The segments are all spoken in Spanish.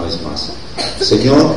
vez más. Señor,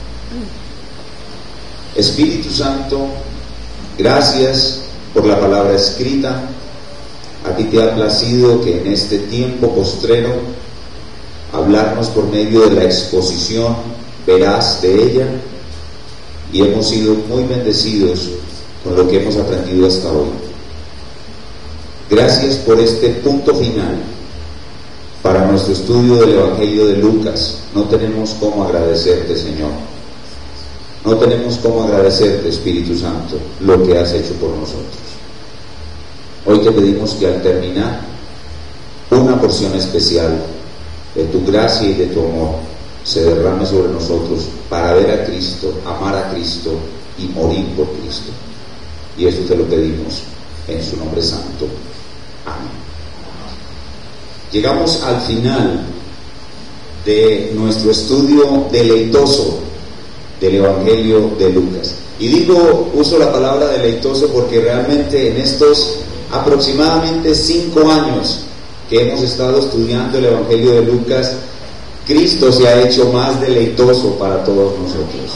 Espíritu Santo, gracias por la palabra escrita. A ti te ha placido que en este tiempo postrero hablarnos por medio de la exposición veraz de ella, y hemos sido muy bendecidos con lo que hemos aprendido hasta hoy. Gracias por este punto final para nuestro estudio del Evangelio de Lucas. No tenemos cómo agradecerte, Señor. No tenemos cómo agradecerte, Espíritu Santo, lo que has hecho por nosotros. Hoy te pedimos que al terminar, una porción especial de tu gracia y de tu amor se derrame sobre nosotros para ver a Cristo, amar a Cristo y morir por Cristo. Y esto te lo pedimos en su nombre santo. Amén. Llegamos al final de nuestro estudio deleitoso del Evangelio de Lucas. Y uso la palabra deleitoso porque realmente en estos aproximadamente 5 años que hemos estado estudiando el Evangelio de Lucas, Cristo se ha hecho más deleitoso para todos nosotros.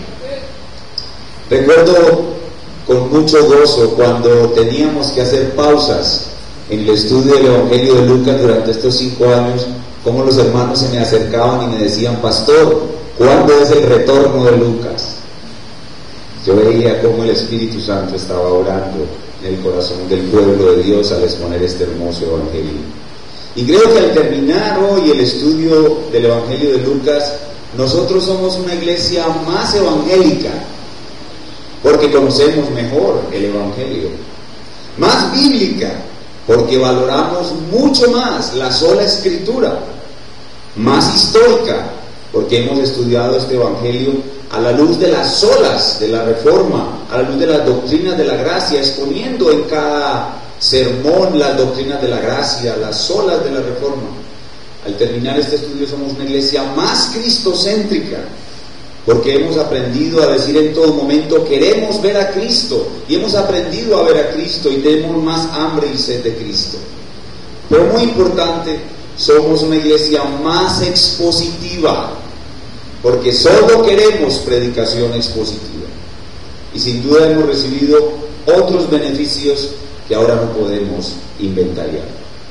Recuerdo con mucho gozo cuando teníamos que hacer pausas en el estudio del Evangelio de Lucas durante estos 5 años, cómo los hermanos se me acercaban y me decían: pastor, ¿cuándo es el retorno de Lucas? Yo veía cómo el Espíritu Santo estaba orando en el corazón del pueblo de Dios al exponer este hermoso Evangelio. Y creo que al terminar hoy el estudio del Evangelio de Lucas, nosotros somos una iglesia más evangélica, porque conocemos mejor el Evangelio, más bíblica, porque valoramos mucho más la sola Escritura, más histórica, porque hemos estudiado este Evangelio a la luz de las olas de la Reforma, a la luz de las doctrinas de la gracia, exponiendo en cada sermón las doctrinas de la gracia, las olas de la Reforma. Al terminar este estudio somos una iglesia más cristocéntrica, porque hemos aprendido a decir en todo momento: queremos ver a Cristo, y hemos aprendido a ver a Cristo y tenemos más hambre y sed de Cristo. Pero muy importante, somos una iglesia más expositiva, porque solo queremos predicación expositiva, y sin duda hemos recibido otros beneficios que ahora no podemos inventariar.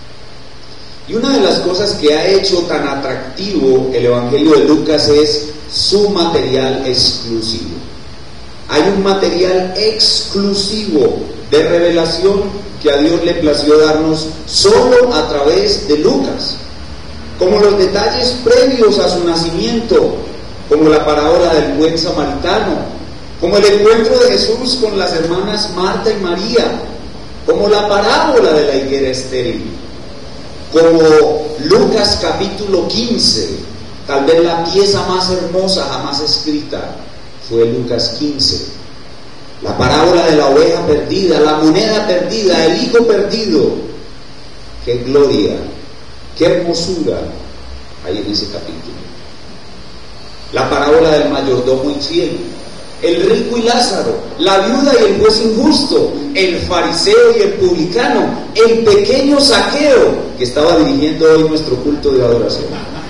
Y una de las cosas que ha hecho tan atractivo el Evangelio de Lucas es su material exclusivo. Hay un material exclusivo de revelación que a Dios le plació darnos solo a través de Lucas, como los detalles previos a su nacimiento, como la parábola del buen samaritano, como el encuentro de Jesús con las hermanas Marta y María, como la parábola de la higuera estéril, como Lucas capítulo 15, tal vez la pieza más hermosa jamás escrita fue Lucas 15, la parábola de la oveja perdida, la moneda perdida, el hijo perdido. ¡Qué gloria, qué hermosura hay en ese capítulo! La parábola del mayordomo infiel, el rico y Lázaro, la viuda y el juez injusto, el fariseo y el publicano, el pequeño Zaqueo, que estaba dirigiendo hoy nuestro culto de adoración.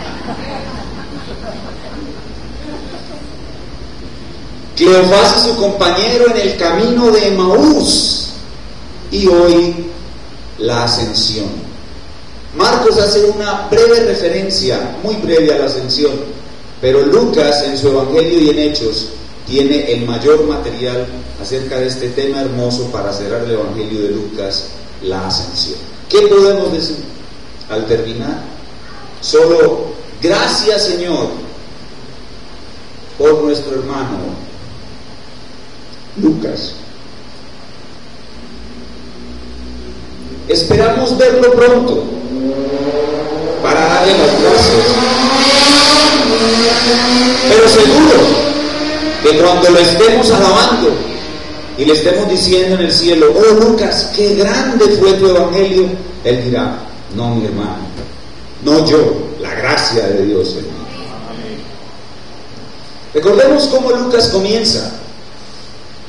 Cleofás y su compañero en el camino de Emaús, y hoy la ascensión. Marcos hace una breve referencia, muy breve, a la ascensión, pero Lucas en su Evangelio y en Hechos tiene el mayor material acerca de este tema hermoso para cerrar el Evangelio de Lucas, la ascensión. ¿Qué podemos decir al terminar? Solo gracias, Señor, por nuestro hermano Lucas. Esperamos verlo pronto para darle las gracias, pero seguro que cuando lo estemos alabando y le estemos diciendo en el cielo: oh Lucas, qué grande fue tu Evangelio, él dirá: no, mi hermano, no yo, la gracia de Dios en mí. Recordemos cómo Lucas comienza.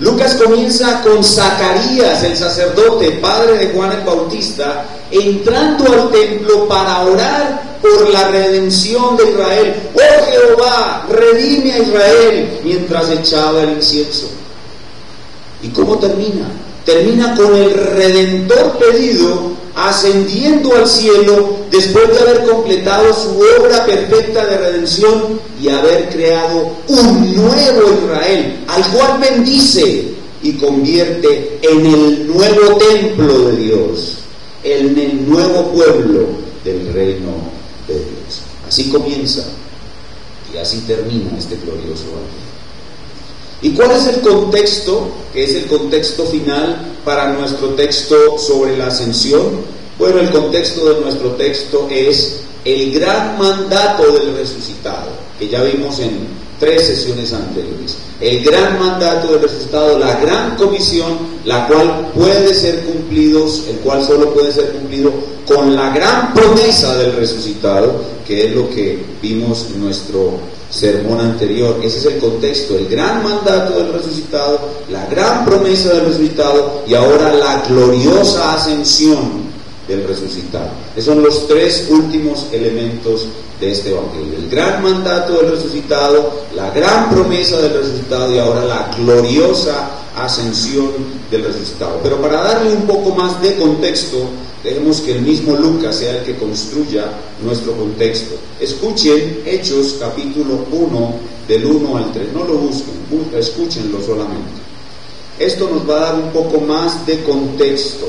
Lucas comienza con Zacarías, el sacerdote, padre de Juan el Bautista, entrando al templo para orar por la redención de Israel. ¡Oh Jehová, redime a Israel! Mientras echaba el incienso. ¿Y cómo termina? Termina con el Redentor pedido ascendiendo al cielo después de haber completado su obra perfecta de redención y haber creado un nuevo Israel, al cual bendice y convierte en el nuevo templo de Dios, en el nuevo pueblo del reino de Dios. Así comienza y así termina este glorioso año. ¿Y cuál es el contexto, que es el contexto final para nuestro texto sobre la ascensión? Bueno, el contexto de nuestro texto es el gran mandato del resucitado, que ya vimos en 3 sesiones anteriores. El gran mandato del resucitado, la gran comisión, la cual puede ser cumplido, el cual solo puede ser cumplido con la gran promesa del resucitado, que es lo que vimos en nuestro sermón anterior. Ese es el contexto, el gran mandato del resucitado, la gran promesa del resucitado y ahora la gloriosa ascensión del resucitado. Esos son los 3 últimos elementos de este evangelio: el gran mandato del resucitado, la gran promesa del resucitado y ahora la gloriosa ascensión del resucitado. Pero para darle un poco más de contexto, dejemos que el mismo Lucas sea el que construya nuestro contexto. Escuchen Hechos capítulo 1 del 1 al 3, no lo busquen, escúchenlo solamente. Esto nos va a dar un poco más de contexto,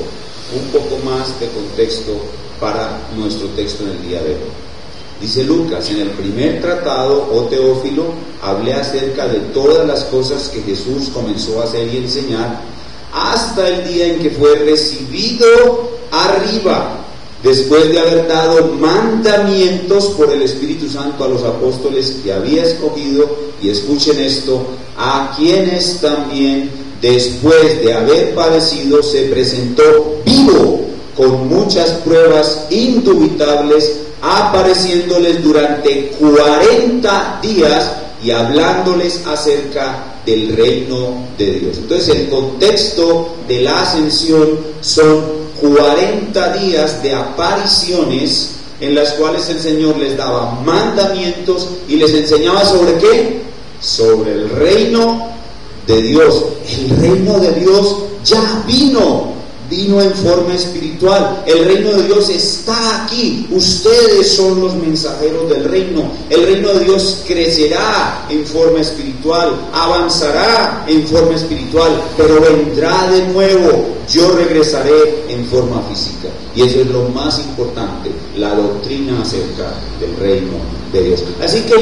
para nuestro texto en el día de hoy. Dice Lucas: en el primer tratado, oh Teófilo, hablé acerca de todas las cosas que Jesús comenzó a hacer y enseñar hasta el día en que fue recibido arriba, después de haber dado mandamientos por el Espíritu Santo a los apóstoles que había escogido. Y escuchen esto: a quienes también, después de haber padecido, se presentó vivo con muchas pruebas indubitables, apareciéndoles durante 40 días y hablándoles acerca del reino de Dios. Entonces, el contexto de la ascensión son 40 días de apariciones en las cuales el Señor les daba mandamientos y les enseñaba ¿sobre qué? Sobre el reino de Dios. El reino de Dios ya vino en forma espiritual. El reino de Dios está aquí. Ustedes son los mensajeros del reino. El reino de Dios crecerá en forma espiritual, avanzará en forma espiritual, pero vendrá de nuevo. Yo regresaré en forma física. Y eso es lo más importante, la doctrina acerca del reino de Dios. Así que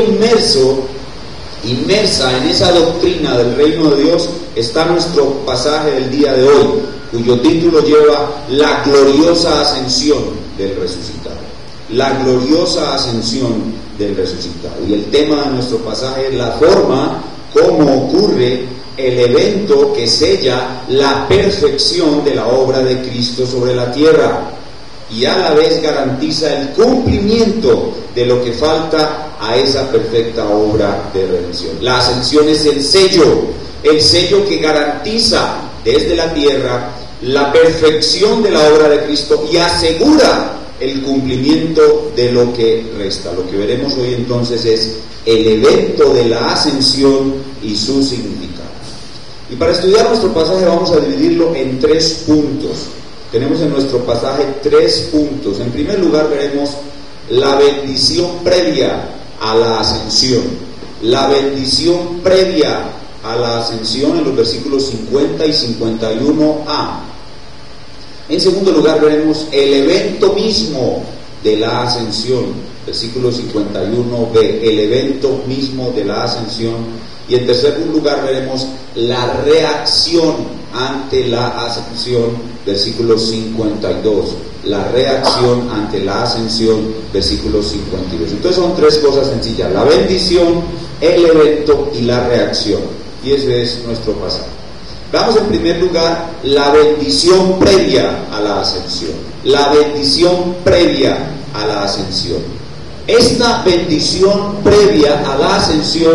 inmersa en esa doctrina del reino de Dios está nuestro pasaje del día de hoy, cuyo título lleva la gloriosa ascensión del resucitado. La gloriosa ascensión del resucitado. Y el tema de nuestro pasaje es la forma como ocurre el evento que sella la perfección de la obra de Cristo sobre la tierra y a la vez garantiza el cumplimiento de lo que falta a esa perfecta obra de redención. La ascensión es el sello que garantiza desde la tierra la perfección de la obra de Cristo y asegura el cumplimiento de lo que resta. Lo que veremos hoy entonces es el evento de la ascensión y su significado. Y para estudiar nuestro pasaje vamos a dividirlo en 3 puntos. Tenemos en nuestro pasaje 3 puntos. En primer lugar veremos la bendición previa a la ascensión. La bendición previa a la ascensión en los versículos 50 y 51a. En segundo lugar veremos el evento mismo de la ascensión, versículo 51b, el evento mismo de la ascensión. Y en tercer lugar veremos la reacción ante la ascensión, versículo 52. La reacción ante la ascensión, versículo 52. Entonces son 3 cosas sencillas: la bendición, el evento y la reacción. Y ese es nuestro pasaje. Veamos en primer lugar la bendición previa a la ascensión. La bendición previa a la ascensión. Esta bendición previa a la ascensión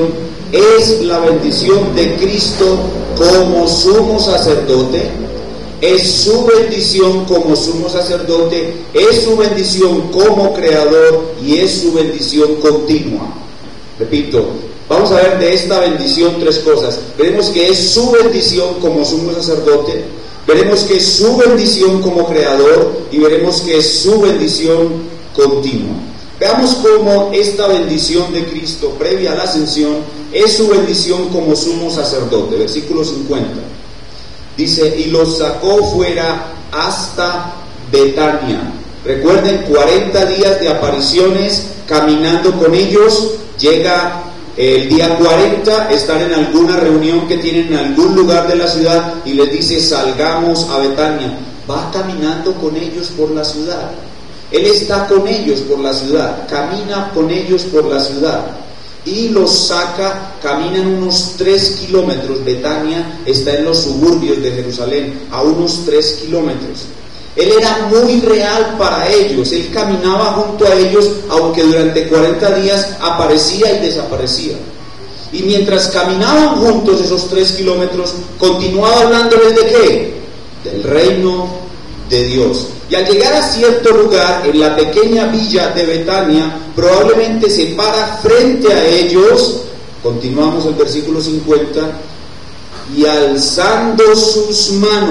es la bendición de Cristo como sumo sacerdote, es su bendición como sumo sacerdote, es su bendición como creador y es su bendición continua. Repito, vamos a ver de esta bendición tres cosas. Veremos que es su bendición como sumo sacerdote, veremos que es su bendición como creador y veremos que es su bendición continua. Veamos cómo esta bendición de Cristo previa a la ascensión es su bendición como sumo sacerdote. Versículo 50. Dice, y los sacó fuera hasta Betania. Recuerden, 40 días de apariciones caminando con ellos. Llega el día 40, están en alguna reunión que tienen en algún lugar de la ciudad y les dice, salgamos a Betania. Va caminando con ellos por la ciudad. Él está con ellos por la ciudad, camina con ellos por la ciudad y los saca, caminan unos 3 kilómetros. Betania está en los suburbios de Jerusalén, a unos 3 kilómetros. Él era muy real para ellos, él caminaba junto a ellos, aunque durante 40 días aparecía y desaparecía. Y mientras caminaban juntos esos 3 kilómetros, continuaba hablándoles ¿de qué? Del reino de Dios. Y al llegar a cierto lugar, en la pequeña villa de Betania, probablemente se para frente a ellos, continuamos el versículo 50, y alzando sus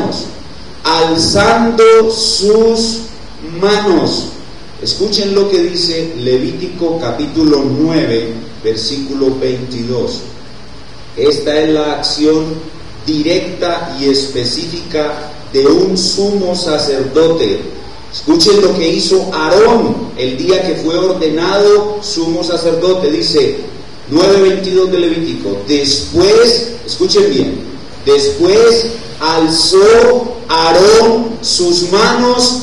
manos, escuchen lo que dice Levítico capítulo 9, versículo 22. Esta es la acción directa y específica de un sumo sacerdote. Escuchen lo que hizo Aarón el día que fue ordenado sumo sacerdote. Dice 9:22 de Levítico. Después, escuchen bien, después alzó Aarón sus manos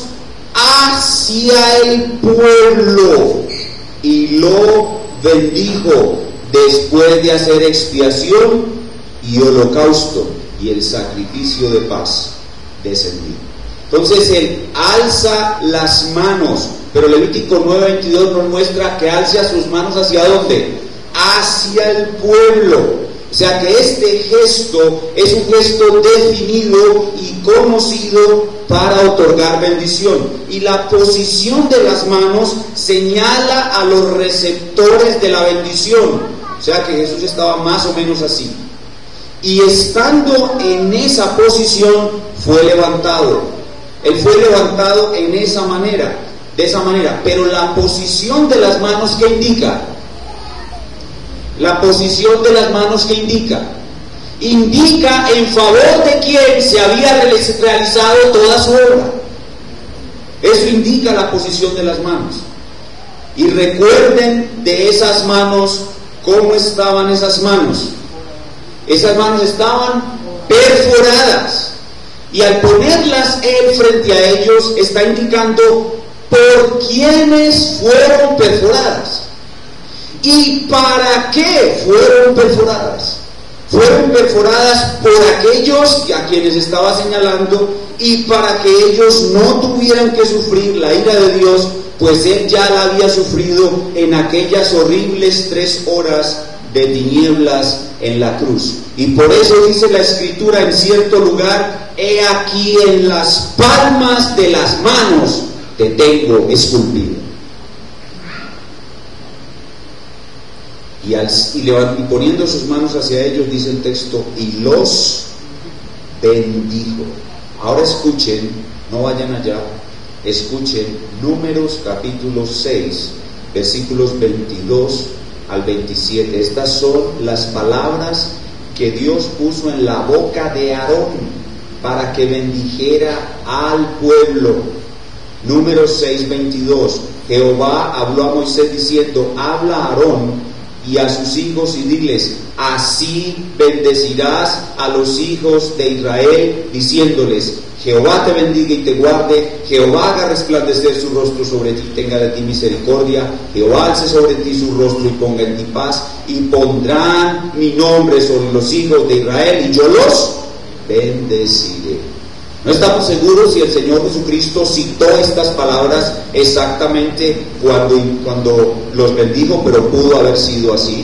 hacia el pueblo y lo bendijo después de hacer expiación y holocausto y el sacrificio de paz descendió. Entonces él alza las manos, pero Levítico 9:22 nos muestra que alza sus manos ¿hacia dónde? Hacia el pueblo. O sea que este gesto es un gesto definido y conocido para otorgar bendición. Y la posición de las manos señala a los receptores de la bendición. O sea que Jesús estaba más o menos así. Y estando en esa posición fue levantado. Él fue levantado en esa manera, de esa manera. Pero la posición de las manos, ¿qué indica? La posición de las manos, ¿qué indica? Indica en favor de quien se había realizado toda su obra. Eso indica la posición de las manos. Y recuerden de esas manos, ¿cómo estaban esas manos? Esas manos estaban perforadas. Y al ponerlas él frente a ellos, está indicando por quiénes fueron perforadas. ¿Y para qué fueron perforadas? Fueron perforadas por aquellos a quienes estaba señalando y para que ellos no tuvieran que sufrir la ira de Dios, pues él ya la había sufrido en aquellas horribles 3 horas de tinieblas en la cruz. Y por eso dice la Escritura en cierto lugar: he aquí en las palmas de las manos te tengo esculpido. Y poniendo sus manos hacia ellos, dice el texto, y los bendijo. Ahora escuchen, no vayan allá, escuchen Números capítulo 6, versículos 22 al 27. Estas son las palabras que Dios puso en la boca de Aarón para que bendijera al pueblo. Números 6, 22. Jehová habló a Moisés diciendo: habla a Aarón y a sus hijos y diles: así bendecirás a los hijos de Israel, diciéndoles: Jehová te bendiga y te guarde, Jehová haga resplandecer su rostro sobre ti y tenga de ti misericordia, Jehová alce sobre ti su rostro y ponga en ti paz, y pondrán mi nombre sobre los hijos de Israel y yo los bendeciré. No estamos seguros si el Señor Jesucristo citó estas palabras exactamente cuando los bendijo, pero pudo haber sido así.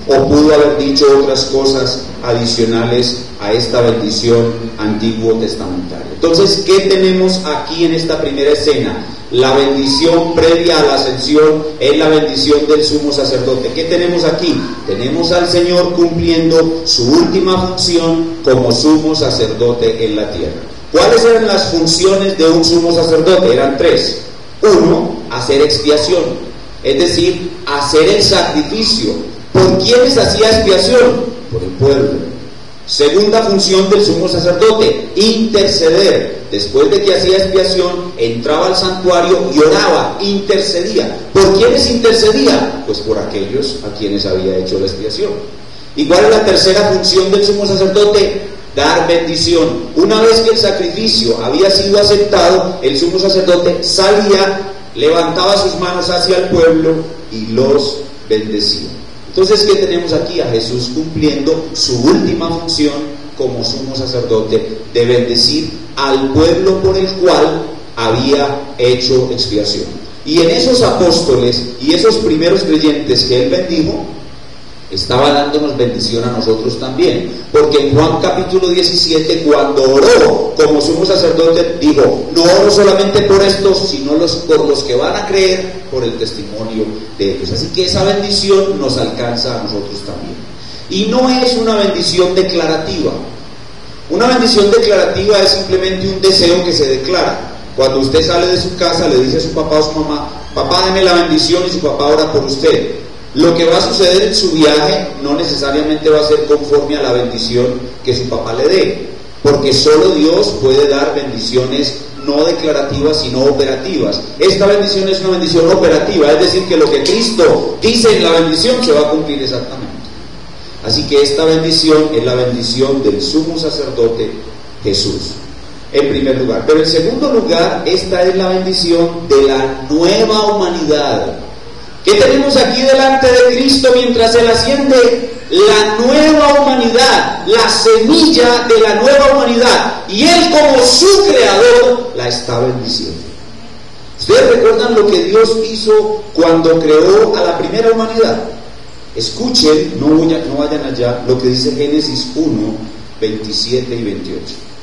o pudo haber dicho otras cosas adicionales a esta bendición antiguo testamentaria. Entonces, ¿qué tenemos aquí en esta primera escena? La bendición previa a la ascensión es la bendición del sumo sacerdote. ¿Qué tenemos aquí? Tenemos al Señor cumpliendo su última función como sumo sacerdote en la tierra. ¿Cuáles eran las funciones de un sumo sacerdote? Eran tres. Uno, hacer expiación, es decir, hacer el sacrificio. ¿Por quiénes hacía expiación? Por el pueblo. Segunda función del sumo sacerdote, interceder. Después de que hacía expiación, entraba al santuario y oraba, intercedía. ¿Por quiénes intercedía? Pues por aquellos a quienes había hecho la expiación. ¿Y cuál es la tercera función del sumo sacerdote? Dar bendición. Una vez que el sacrificio había sido aceptado, el sumo sacerdote salía, levantaba sus manos hacia el pueblo y los bendecía. Entonces, ¿qué tenemos aquí? A Jesús cumpliendo su última función como sumo sacerdote de bendecir al pueblo por el cual había hecho expiación. Y en esos apóstoles y esos primeros creyentes que él bendijo, estaba dándonos bendición a nosotros también, porque en Juan capítulo 17, cuando oró como sumo sacerdote, dijo: no oro solamente por estos, sino por los que van a creer por el testimonio de ellos. Así que esa bendición nos alcanza a nosotros también. Y no es una bendición declarativa. Una bendición declarativa es simplemente un deseo que se declara. Cuando usted sale de su casa, le dice a su papá o su mamá: papá, deme la bendición, y su papá ora por usted. Lo que va a suceder en su viaje no necesariamente va a ser conforme a la bendición que su papá le dé, porque solo Dios puede dar bendiciones no declarativas sino operativas. Esta bendición es una bendición operativa, es decir, que lo que Cristo dice en la bendición se va a cumplir exactamente. Así que esta bendición es la bendición del sumo sacerdote Jesús, en primer lugar. Pero en segundo lugar, esta es la bendición de la nueva humanidad. ¿Qué tenemos aquí delante de Cristo mientras Él asciende? La nueva humanidad, la semilla de la nueva humanidad. Y Él, como su creador, la está bendiciendo. ¿Ustedes recuerdan lo que Dios hizo cuando creó a la primera humanidad? Escuchen, no vayan allá, lo que dice Génesis 1, 27 y 28.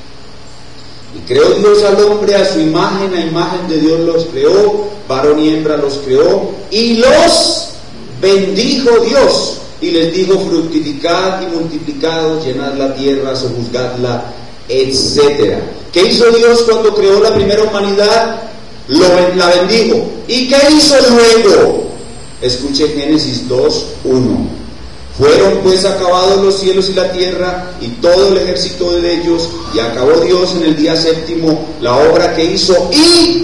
Y creó Dios al hombre a su imagen, a imagen de Dios los creó, varón y hembra los creó, y los bendijo Dios, y les dijo: fructificad y multiplicados, llenad la tierra, sojuzgadla, etc. ¿Qué hizo Dios cuando creó la primera humanidad? La bendijo. ¿Y qué hizo luego? Escuchen Génesis 2, 1. Fueron pues acabados los cielos y la tierra y todo el ejército de ellos, y acabó Dios en el día séptimo la obra que hizo, y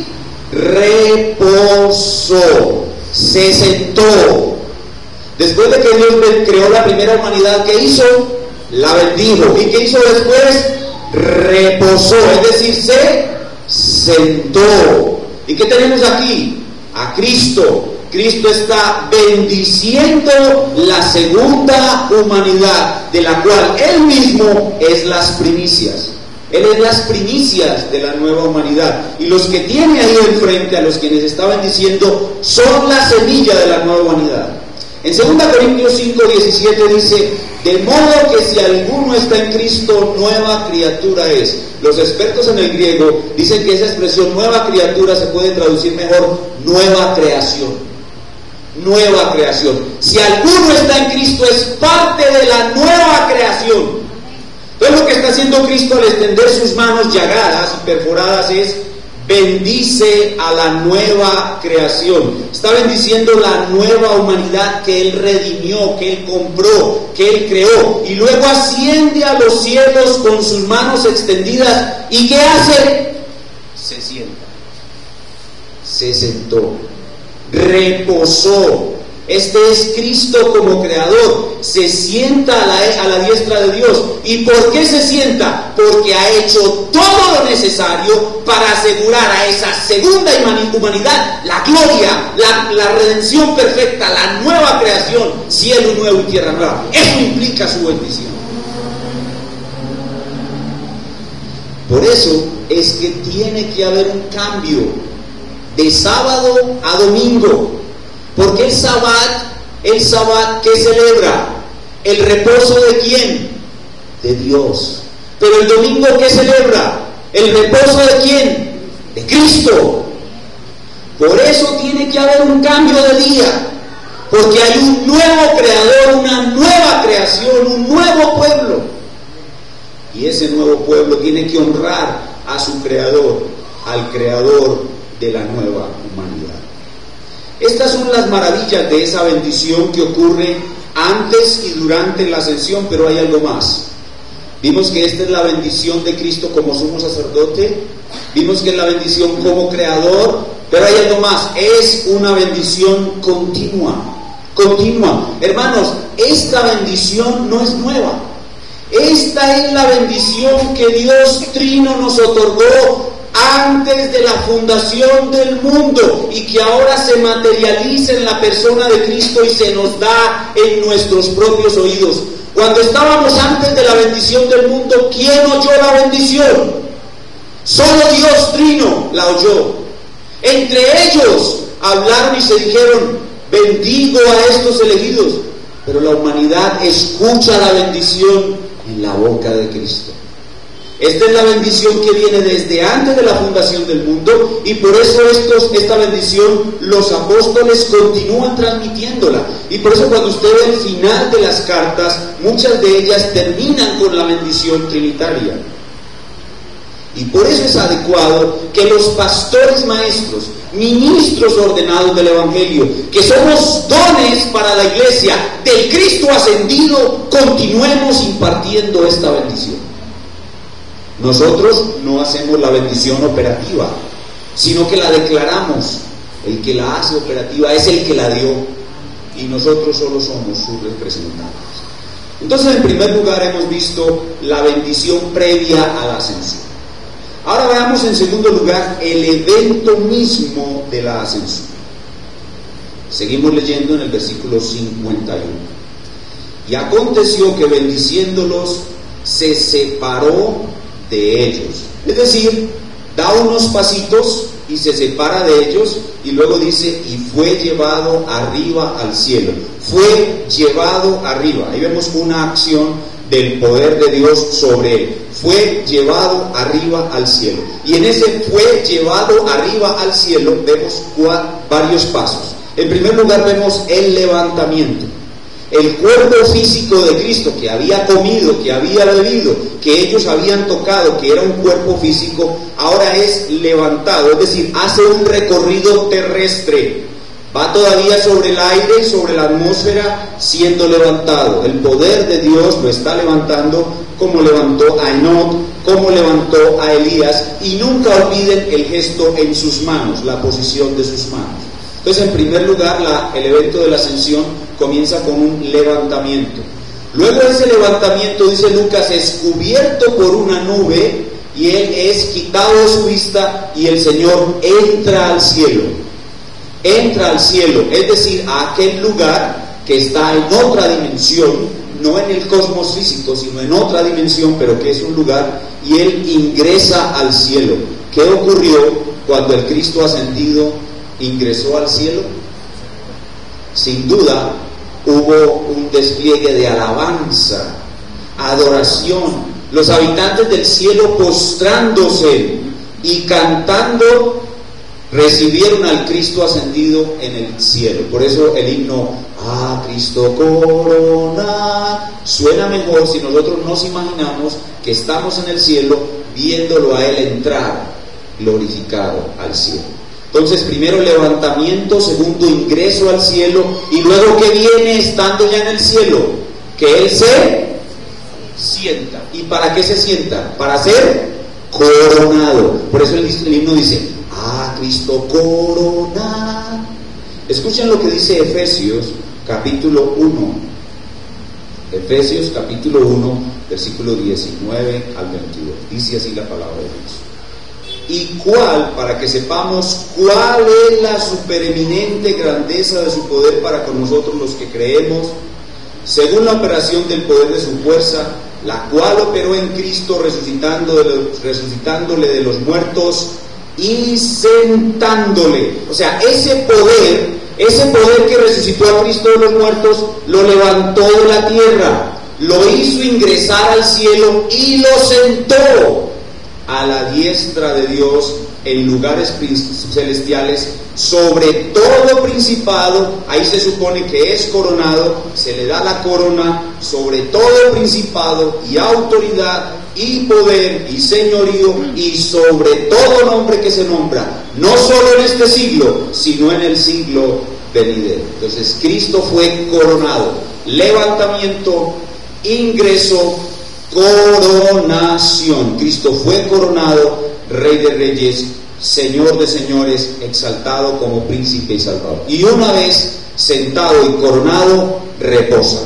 reposó, se sentó. Después de que Dios creó la primera humanidad, ¿qué hizo? La bendijo. ¿Y qué hizo después? Reposó, es decir, se sentó. ¿Y qué tenemos aquí? A Cristo. Cristo está bendiciendo la segunda humanidad, de la cual Él mismo es las primicias. Él es las primicias de la nueva humanidad. Y los que tiene ahí enfrente, a los quienes está bendiciendo, son la semilla de la nueva humanidad. En 2 Corintios 5, 17 dice: de modo que si alguno está en Cristo, nueva criatura es. Los expertos en el griego dicen que esa expresión nueva criatura se puede traducir mejor nueva creación. Nueva creación. Si alguno está en Cristo, es parte de la nueva creación. Entonces, lo que está haciendo Cristo al extender sus manos llagadas y perforadas es: bendice a la nueva creación. Está bendiciendo la nueva humanidad que Él redimió, que Él compró, que Él creó, y luego asciende a los cielos con sus manos extendidas. ¿Y qué hace? Se sienta, se sentó, reposó. Este es Cristo como creador. Se sienta a la diestra de Dios. ¿Y por qué se sienta? Porque ha hecho todo lo necesario para asegurar a esa segunda humanidad la gloria, la redención perfecta, la nueva creación, cielo nuevo y tierra nueva. Eso implica su bendición. Por eso es que tiene que haber un cambio de sábado a domingo. Porque el Sabbat, ¿qué celebra? ¿El reposo de quién? De Dios. Pero el domingo, ¿qué celebra? ¿El reposo de quién? De Cristo. Por eso tiene que haber un cambio de día, porque hay un nuevo creador, una nueva creación, un nuevo pueblo. Y ese nuevo pueblo tiene que honrar a su creador, al creador de la nueva humanidad. Estas son las maravillas de esa bendición que ocurre antes y durante la ascensión, pero hay algo más. Vimos que esta es la bendición de Cristo como sumo sacerdote, vimos que es la bendición como creador, pero hay algo más, es una bendición continua. Hermanos, esta bendición no es nueva. Esta es la bendición que Dios Trino nos otorgó antes de la fundación del mundo y que ahora se materializa en la persona de Cristo y se nos da en nuestros propios oídos. Cuando estábamos antes de la bendición del mundo, ¿quién oyó la bendición? Solo Dios Trino la oyó. Entre ellos hablaron y se dijeron: bendigo a estos elegidos. Pero la humanidad escucha la bendición en la boca de Cristo. Esta es la bendición que viene desde antes de la fundación del mundo, y por eso esta bendición los apóstoles continúan transmitiéndola. Y por eso cuando usted ve el final de las cartas, muchas de ellas terminan con la bendición trinitaria. Y por eso es adecuado que los pastores maestros, ministros ordenados del Evangelio, que somos dones para la iglesia del Cristo ascendido, continuemos impartiendo esta bendición. Nosotros no hacemos la bendición operativa, sino que la declaramos. El que la hace operativa es el que la dio, y nosotros solo somos sus representantes. Entonces, en primer lugar, hemos visto la bendición previa a la ascensión. Ahora veamos en segundo lugar el evento mismo de la ascensión. Seguimos leyendo en el versículo 51. Y aconteció que bendiciéndolos se separó de ellos. Es decir, da unos pasitos y se separa de ellos, y luego dice: y fue llevado arriba al cielo. Fue llevado arriba. Ahí vemos una acción del poder de Dios sobre él. Fue llevado arriba al cielo. Y en ese fue llevado arriba al cielo vemos varios pasos. En primer lugar vemos el levantamiento. El cuerpo físico de Cristo, que había comido, que había bebido, que ellos habían tocado, que era un cuerpo físico, ahora es levantado, es decir, hace un recorrido terrestre. Va todavía sobre el aire, sobre la atmósfera, siendo levantado. El poder de Dios lo está levantando, como levantó a Enoc, como levantó a Elías. Y nunca olviden el gesto en sus manos, la posición de sus manos. Entonces, en primer lugar, el evento de la ascensión comienza con un levantamiento. Luego de ese levantamiento, dice Lucas, es cubierto por una nube, y él es quitado de su vista, y el Señor entra al cielo. Entra al cielo, es decir, a aquel lugar que está en otra dimensión, no en el cosmos físico, sino en otra dimensión, pero que es un lugar, y él ingresa al cielo. ¿Qué ocurrió cuando el Cristo ascendido ingresó al cielo? Sin duda, hubo un despliegue de alabanza, adoración, los habitantes del cielo postrándose y cantando, recibieron al Cristo ascendido en el cielo. Por eso el himno "A Cristo corona" suena mejor si nosotros nos imaginamos que estamos en el cielo viéndolo a él entrar glorificado al cielo. Entonces, primero levantamiento, segundo ingreso al cielo, y luego que viene estando ya en el cielo, que él se sienta. ¿Y para qué se sienta? Para ser coronado. Por eso el himno dice: "A Cristo corona". Escuchen lo que dice Efesios capítulo 1. Efesios capítulo 1, versículo 19 al 22. Dice así la palabra de Dios. Y para que sepamos cuál es la supereminente grandeza de su poder para con nosotros los que creemos, según la operación del poder de su fuerza, la cual operó en Cristo resucitándole de los muertos y sentándole. O sea, ese poder Ese poder que resucitó a Cristo de los muertos, lo levantó de la tierra, lo hizo ingresar al cielo y lo sentó a la diestra de Dios en lugares celestiales, sobre todo principado. Ahí se supone que es coronado, se le da la corona sobre todo principado y autoridad y poder y señorío y sobre todo nombre que se nombra, no solo en este siglo, sino en el siglo venidero. Entonces Cristo fue coronado, levantamiento, ingreso, coronación. Cristo fue coronado, Rey de Reyes, Señor de señores, exaltado como príncipe y salvador. Y una vez sentado y coronado, reposa.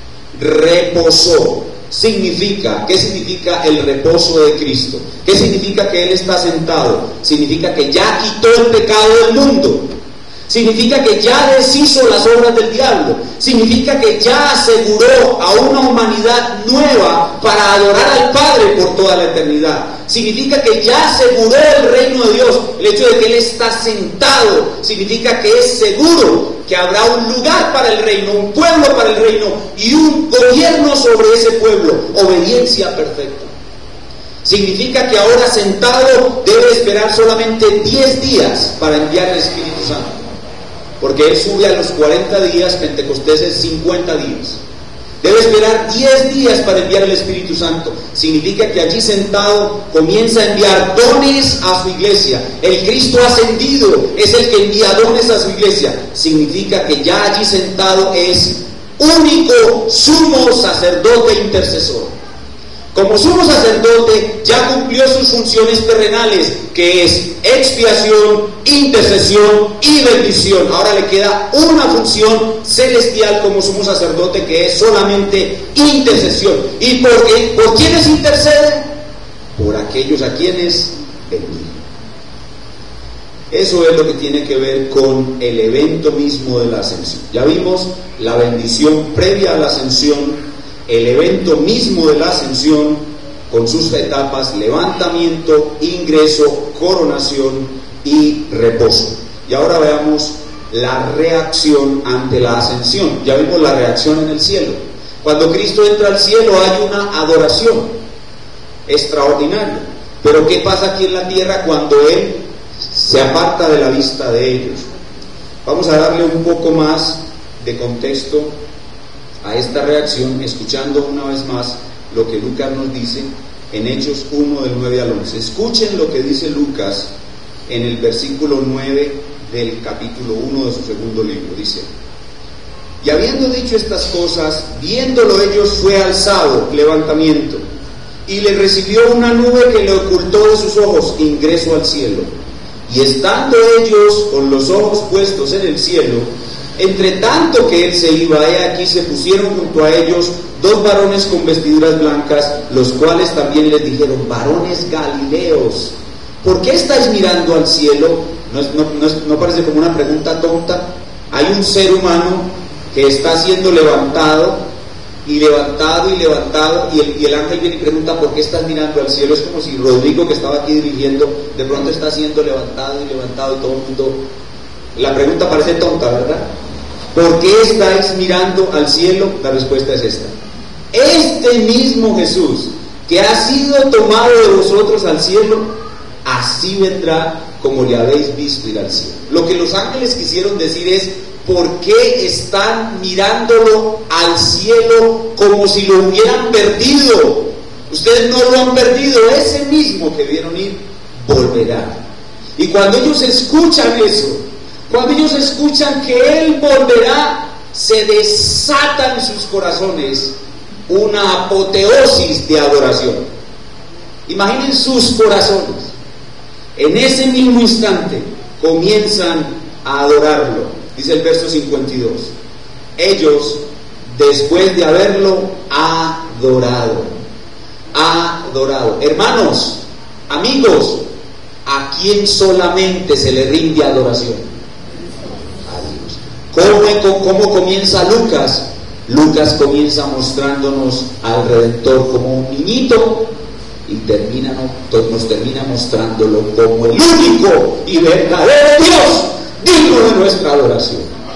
Reposó. ¿Qué significa el reposo de Cristo? ¿Qué significa que Él está sentado? Significa que ya quitó el pecado del mundo. Significa que ya deshizo las obras del diablo. Significa que ya aseguró a una humanidad nueva para adorar al Padre por toda la eternidad. Significa que ya aseguró el reino de Dios. El hecho de que Él está sentado significa que es seguro que habrá un lugar para el reino, un pueblo para el reino y un gobierno sobre ese pueblo. Obediencia perfecta. Significa que ahora sentado debe esperar solamente 10 días para enviar el Espíritu Santo. Porque Él sube a los 40 días, Pentecostés es 50 días. Debe esperar 10 días para enviar el Espíritu Santo. Significa que allí sentado comienza a enviar dones a su iglesia. El Cristo ascendido es el que envía dones a su iglesia. Significa que ya allí sentado es único sumo sacerdote intercesor. Como sumo sacerdote ya cumplió sus funciones terrenales, que es expiación, intercesión y bendición. Ahora le queda una función celestial como sumo sacerdote, que es solamente intercesión. ¿Y por quiénes intercede? Por aquellos a quienes bendiga. Eso es lo que tiene que ver con el evento mismo de la ascensión. Ya vimos la bendición previa a la ascensión, el evento mismo de la ascensión con sus etapas: levantamiento, ingreso, coronación y reposo. Y ahora veamos la reacción ante la ascensión. Ya vimos la reacción en el cielo. Cuando Cristo entra al cielo hay una adoración extraordinaria. Pero ¿qué pasa aquí en la tierra cuando Él se aparta de la vista de ellos? Vamos a darle un poco más de contexto a esta reacción, escuchando una vez más lo que Lucas nos dice en Hechos 1 del 9 al 11. Escuchen lo que dice Lucas en el versículo 9 del capítulo 1 de su segundo libro. Dice: y habiendo dicho estas cosas, viéndolo ellos, fue alzado, levantamiento, y le recibió una nube que le ocultó de sus ojos, ingreso al cielo. Y estando ellos con los ojos puestos en el cielo, entre tanto que Él se iba, he aquí se pusieron junto a ellos 2 varones con vestiduras blancas, los cuales también les dijeron: varones galileos, ¿por qué estáis mirando al cielo? ¿No parece como una pregunta tonta? Hay un ser humano que está siendo levantado y levantado y levantado, y el ángel viene y pregunta: ¿por qué estás mirando al cielo? Es como si Rodrigo, que estaba aquí dirigiendo, de pronto está siendo levantado y levantado, y todo el mundo... La pregunta parece tonta, ¿verdad? ¿Por qué estáis mirando al cielo? La respuesta es esta: este mismo Jesús que ha sido tomado de vosotros al cielo, así vendrá como le habéis visto ir al cielo. Lo que los ángeles quisieron decir es: ¿por qué están mirándolo al cielo como si lo hubieran perdido? Ustedes no lo han perdido, ese mismo que vieron ir volverá. Y cuando ellos escuchan eso, cuando ellos escuchan que Él volverá, se desata en sus corazones una apoteosis de adoración. Imaginen sus corazones. En ese mismo instante comienzan a adorarlo. Dice el verso 52. Ellos, después de haberlo adorado. Hermanos, amigos, ¿a quién solamente se le rinde adoración? ¿Cómo comienza Lucas? Lucas comienza mostrándonos al Redentor como un niñito y nos termina mostrándolo como el único y verdadero Dios, digno de nuestra adoración.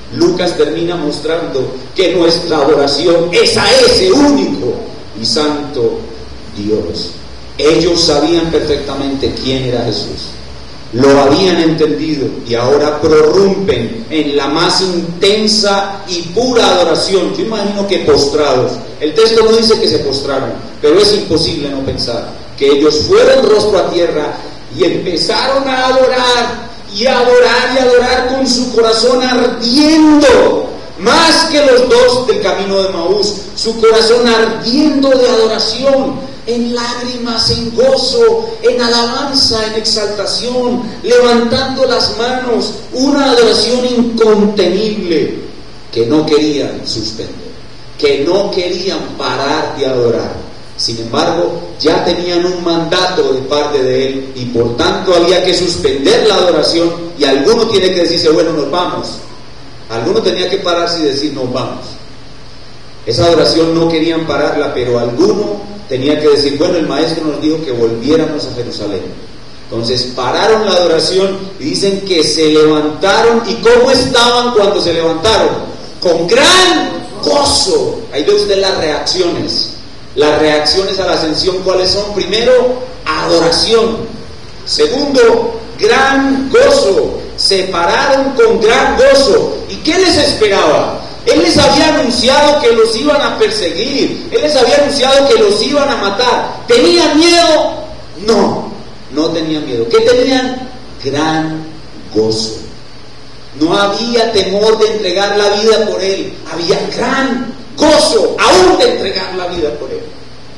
Lucas termina mostrando que nuestra adoración es a ese único y santo Dios. Ellos sabían perfectamente quién era Jesús, lo habían entendido y ahora prorrumpen en la más intensa y pura adoración. Yo imagino que postrados. El texto no dice que se postraron, pero es imposible no pensar que ellos fueron rostro a tierra y empezaron a adorar y adorar y adorar con su corazón ardiendo, más que los dos del camino de Maús, su corazón ardiendo de adoración, en lágrimas, en gozo, en alabanza, en exaltación, levantando las manos, una adoración incontenible que no querían suspender, que no querían parar de adorar. Sin embargo, ya tenían un mandato de parte de Él y por tanto había que suspender la adoración, y alguno tiene que decirse, bueno, nos vamos. Alguno tenía que pararse y decir, nos vamos. Esa adoración no querían pararla, pero alguno tenía que decir, bueno, el maestro nos dijo que volviéramos a Jerusalén. Entonces pararon la adoración y dicen que se levantaron. ¿Y cómo estaban cuando se levantaron? Con gran gozo. Ahí ve usted las reacciones. Las reacciones a la ascensión, ¿cuáles son? Primero, adoración. Segundo, gran gozo. Se pararon con gran gozo. ¿Y qué les esperaba? Él les había anunciado que los iban a perseguir. Él les había anunciado que los iban a matar. ¿Tenían miedo? No, no tenían miedo. ¿Qué tenían? Gran gozo. No había temor de entregar la vida por Él. Había gran gozo, aún de entregar la vida por Él.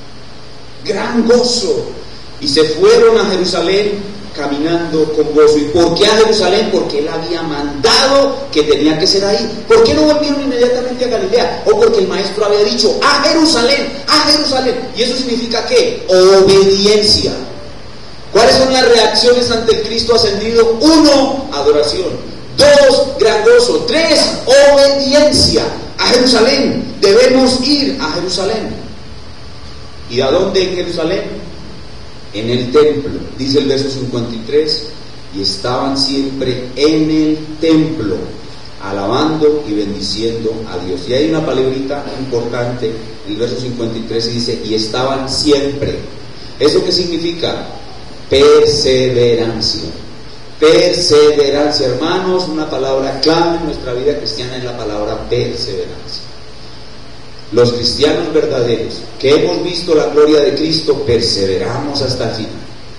Gran gozo. Y se fueron a Jerusalén caminando con gozo. ¿Y por qué a Jerusalén? Porque Él había mandado que tenía que ser ahí. ¿Por qué no volvieron inmediatamente a Galilea? O porque el maestro había dicho, a Jerusalén, a Jerusalén. ¿Y eso significa qué? Obediencia. ¿Cuáles son las reacciones ante el Cristo ascendido? 1, adoración. 2, gran gozo. 3, obediencia. A Jerusalén, debemos ir a Jerusalén. ¿Y a dónde en Jerusalén? En el templo, dice el verso 53, y estaban siempre en el templo, alabando y bendiciendo a Dios. Y hay una palabrita importante, el verso 53 dice, y estaban siempre. ¿Eso qué significa? Perseverancia. Perseverancia, hermanos, una palabra clave en nuestra vida cristiana es la palabra perseverancia. Los cristianos verdaderos que hemos visto la gloria de Cristo perseveramos hasta el final.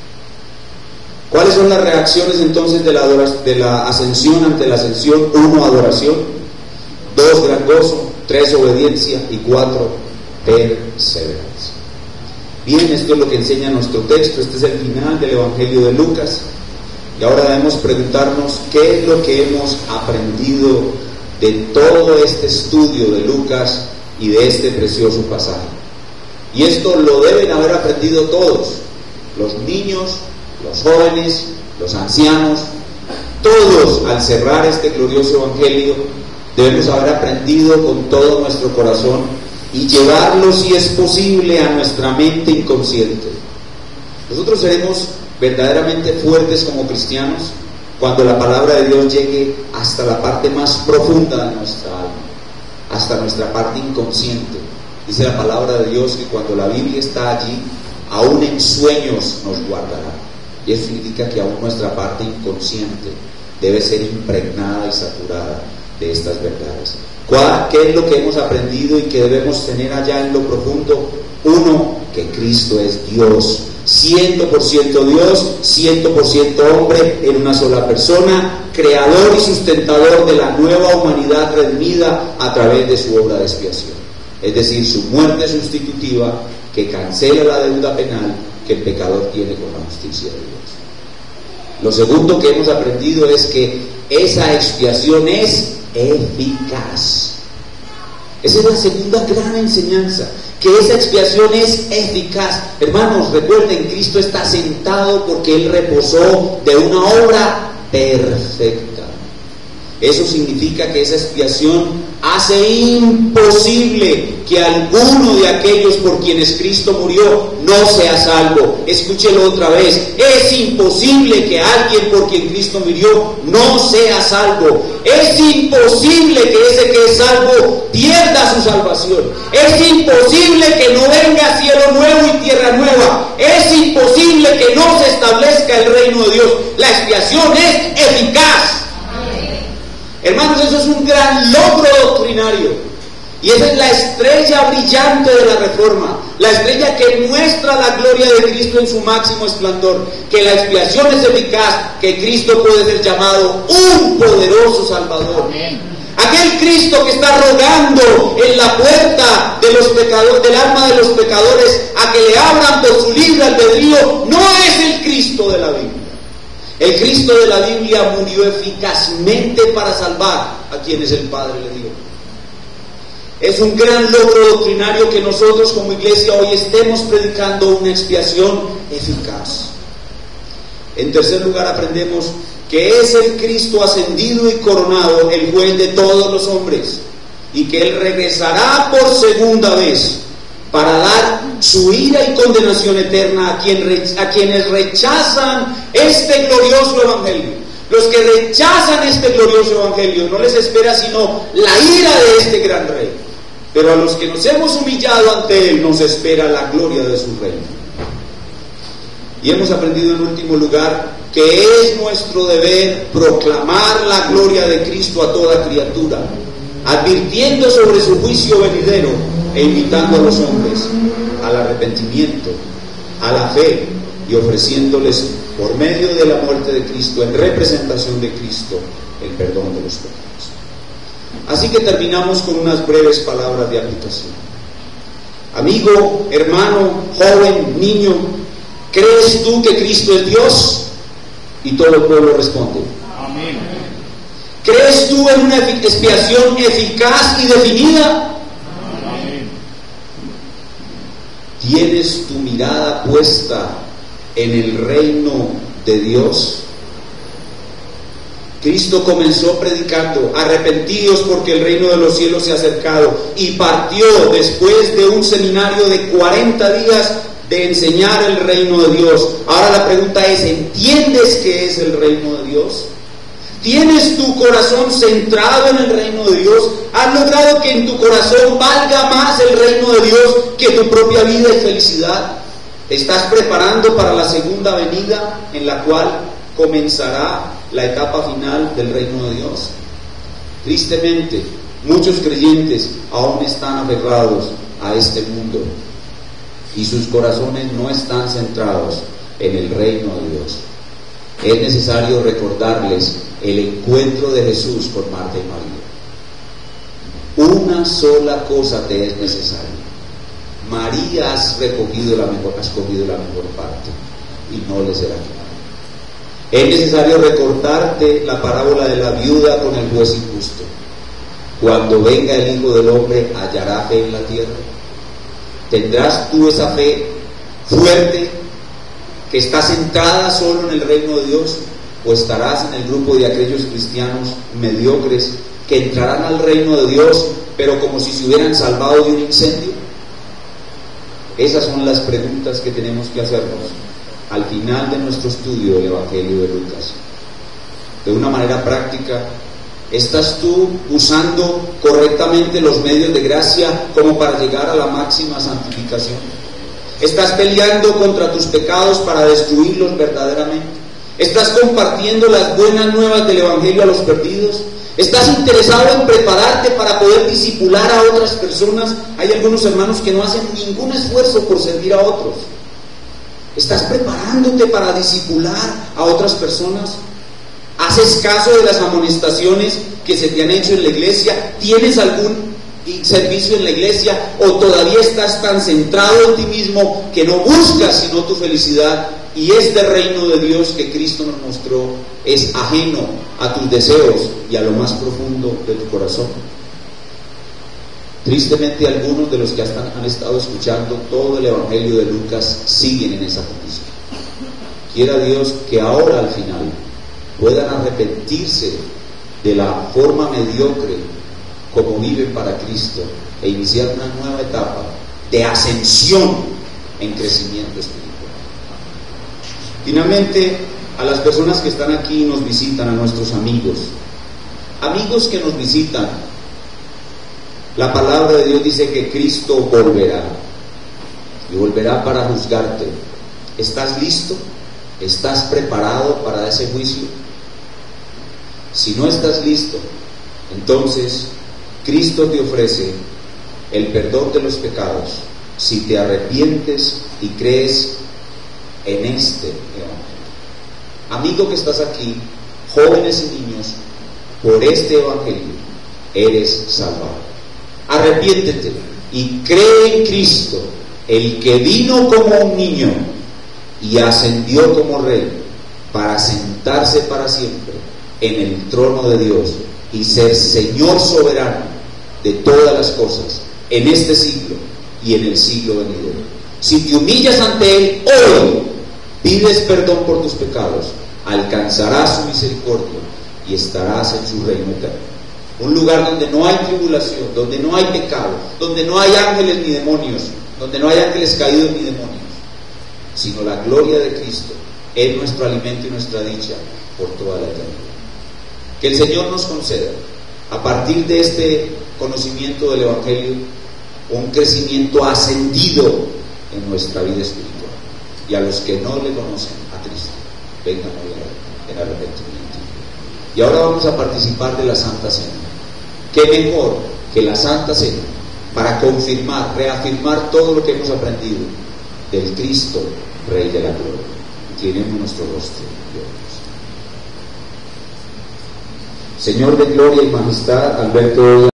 ¿Cuáles son las reacciones entonces de la ascensión ante la ascensión? 1, adoración. 2, gran gozo. 3, obediencia. Y 4, perseverancia. Bien, esto es lo que enseña nuestro texto. Este es el final del Evangelio de Lucas. Y ahora debemos preguntarnos qué es lo que hemos aprendido de todo este estudio de Lucas y de este precioso pasaje. Y esto lo deben haber aprendido todos, los niños, los jóvenes, los ancianos, todos al cerrar este glorioso Evangelio debemos haber aprendido con todo nuestro corazón y llevarlo, si es posible, a nuestra mente inconsciente. Nosotros seremos verdaderamente fuertes como cristianos cuando la palabra de Dios llegue hasta la parte más profunda de nuestra alma, hasta nuestra parte inconsciente. Dice la palabra de Dios que cuando la Biblia está allí, aún en sueños nos guardará. Y eso significa que aún nuestra parte inconsciente debe ser impregnada y saturada de estas verdades. ¿Qué es lo que hemos aprendido y que debemos tener allá en lo profundo? 1, que Cristo es Dios, 100% Dios, 100% hombre, en una sola persona, creador y sustentador de la nueva humanidad redimida a través de su obra de expiación. Es decir, su muerte sustitutiva que cancela la deuda penal que el pecador tiene con la justicia de Dios. Lo segundo que hemos aprendido es que esa expiación es eficaz. Esa es la segunda gran enseñanza, que esa expiación es eficaz. Hermanos, recuerden, Cristo está sentado porque Él reposó de una obra perfecta. Eso significa que esa expiación hace imposible que alguno de aquellos por quienes Cristo murió no sea salvo. Escúchelo otra vez. Es imposible que alguien por quien Cristo murió no sea salvo. Es imposible que ese que es salvo pierda su salvación. Es imposible que no venga cielo nuevo y tierra nueva. Es imposible que no se establezca el reino de Dios. La expiación es eficaz. Hermanos, eso es un gran logro doctrinario. Y esa es la estrella brillante de la Reforma, la estrella que muestra la gloria de Cristo en su máximo esplendor, que la expiación es eficaz, que Cristo puede ser llamado un poderoso Salvador. Amén. Aquel Cristo que está rogando en la puerta de los pecadores, del alma de los pecadores, a que le abran por su libre albedrío, no es el Cristo de la Biblia. El Cristo de la Biblia murió eficazmente para salvar a quienes el Padre le dio. Es un gran logro doctrinario que nosotros como iglesia hoy estemos predicando una expiación eficaz. En tercer lugar, aprendemos que es el Cristo ascendido y coronado, el juez de todos los hombres, y que Él regresará por segunda vez para dar su ira y condenación eterna a quienes rechazan este glorioso evangelio. Los que rechazan este glorioso evangelio no les espera sino la ira de este gran rey, pero a los que nos hemos humillado ante Él nos espera la gloria de su reino. Y hemos aprendido en último lugar que es nuestro deber proclamar la gloria de Cristo a toda criatura, advirtiendo sobre su juicio venidero e invitando a los hombres al arrepentimiento, a la fe, y ofreciéndoles por medio de la muerte de Cristo, en representación de Cristo, el perdón de los pecados. Así que terminamos con unas breves palabras de aplicación. Amigo, hermano, joven, niño, ¿crees tú que Cristo es Dios? Y todo el pueblo responde: amén. ¿Crees tú en una expiación eficaz y definida? Amén. ¿Tienes tu mirada puesta en el reino de Dios? Cristo comenzó predicando: arrepentíos porque el reino de los cielos se ha acercado, y partió después de un seminario de 40 días de enseñar el reino de Dios. Ahora la pregunta es: ¿entiendes qué es el reino de Dios? ¿Tienes tu corazón centrado en el reino de Dios? ¿Has logrado que en tu corazón valga más el reino de Dios que tu propia vida y felicidad? ¿Te estás preparando para la segunda venida, en la cual comenzará la etapa final del reino de Dios? Tristemente, muchos creyentes aún están aferrados a este mundo y sus corazones no están centrados en el reino de Dios. Es necesario recordarles el encuentro de Jesús con Marta y María. Una sola cosa te es necesaria. María has escogido la mejor parte, y no le será quitado. Es necesario recordarte la parábola de la viuda con el juez injusto. Cuando venga el Hijo del Hombre, ¿hallará fe en la tierra? ¿Tendrás tú esa fe fuerte que está centrada solo en el reino de Dios? ¿O estarás en el grupo de aquellos cristianos mediocres que entrarán al reino de Dios, pero como si se hubieran salvado de un incendio? Esas son las preguntas que tenemos que hacernos al final de nuestro estudio del Evangelio de Lucas. De una manera práctica, ¿estás tú usando correctamente los medios de gracia como para llegar a la máxima santificación? ¿Estás peleando contra tus pecados para destruirlos verdaderamente? ¿Estás compartiendo las buenas nuevas del Evangelio a los perdidos? ¿Estás interesado en prepararte para poder discipular a otras personas? Hay algunos hermanos que no hacen ningún esfuerzo por servir a otros. ¿Estás preparándote para discipular a otras personas? ¿Haces caso de las amonestaciones que se te han hecho en la iglesia? ¿Tienes algún servicio en la iglesia? ¿O todavía estás tan centrado en ti mismo que no buscas sino tu felicidad? Y este reino de Dios que Cristo nos mostró es ajeno a tus deseos y a lo más profundo de tu corazón. Tristemente, algunos de los que han estado escuchando todo el Evangelio de Lucas siguen en esa condición. Quiera Dios que ahora al final puedan arrepentirse de la forma mediocre como viven para Cristo e iniciar una nueva etapa de ascensión en crecimiento espiritual. Finalmente, a las personas que están aquí y nos visitan, a nuestros amigos que nos visitan, la palabra de Dios dice que Cristo volverá, y volverá para juzgarte. ¿Estás listo? ¿Estás preparado para ese juicio? Si no estás listo, entonces Cristo te ofrece el perdón de los pecados si te arrepientes y crees en este evangelio. Amigo que estás aquí, jóvenes y niños, por este evangelio eres salvado. Arrepiéntete y cree en Cristo, el que vino como un niño y ascendió como rey para sentarse para siempre en el trono de Dios y ser Señor soberano de todas las cosas en este siglo y en el siglo venidero. Si te humillas ante Él hoy, pides perdón por tus pecados, alcanzarás su misericordia y estarás en su reino eterno. Un lugar donde no hay tribulación, donde no hay pecado, donde no hay ángeles ni demonios, donde no hay ángeles caídos ni demonios, sino la gloria de Cristo es nuestro alimento y nuestra dicha por toda la eternidad. Que el Señor nos conceda, a partir de este conocimiento del Evangelio, un crecimiento ascendido en nuestra vida espiritual. Y a los que no le conocen a Cristo, vengan hoy en arrepentimiento. Y ahora vamos a participar de la Santa Cena. ¿Qué mejor que la Santa Cena para confirmar, reafirmar todo lo que hemos aprendido del Cristo, Rey de la Gloria? Inclinemos nuestro rostro. Señor de gloria y majestad, al ver todo